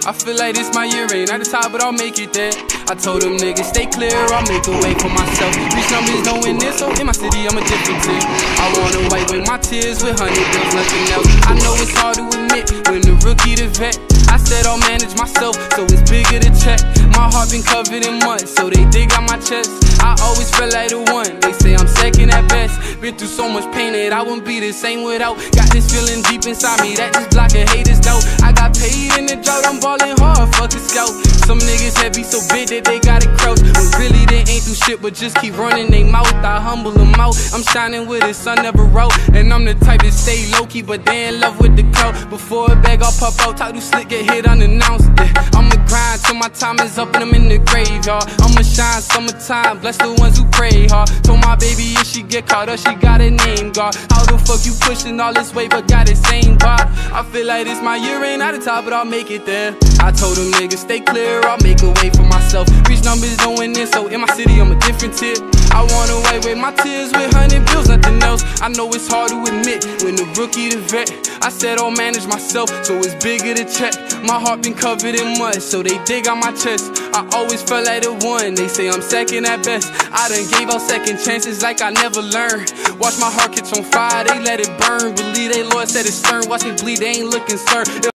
I feel like this my year, ain't at the top, but I'll make it there. I told them niggas stay clear, I'll make a way for myself. Reach numbers knowing this, so in my city I'm a different team. I wanna wipe away my tears with 100 bills, nothing else. I know it's hard to admit when the rookie to vet. I said I'll manage myself, so it's bigger to check. My heart been covered in mud, so they dig out my chest. I always felt like the one, they say I'm second at best. Been through so much pain that I wouldn't be the same without. Got this feeling deep inside me that just blocking haters doubt. I got paid in the drought, I'm ballin' hard, fuck a scout. Some niggas heavy so big that they gotta crouch, but really they ain't do shit but just keep running they mouth. I humble them out, I'm shining with the sun never out. And I'm the type to stay low-key, but they in love with the clout. Before a bag I'll pop out, talk to slick, get hit unannounced. Yeah, I'ma grind till my time is up and I'm in the graveyard. I'ma shine summertime, bless the ones who pray hard. Told my baby if she get caught up, she got a name guard. How the fuck you pushing all this weight but got the same bar? I feel like this my year, ain't at the top, but I'll make it there. I told them niggas stay clear, I'll make a way for myself. Reach numbers knowing this, so in my city I'm a different tier. I wanna wipe away my tears with 100 bills, nothing else. I know it's hard to admit when the rookie to vet. I said I'll manage myself, so it's bigger to check. My heart been covered in mud, so they dig out my chest. I always felt like the one, they say I'm second at best. I done gave out second chances like I never learned. Watch my heart catch on fire, they let it burn. Believe they Lord said it's stern, watch me bleed, they ain't looking stern.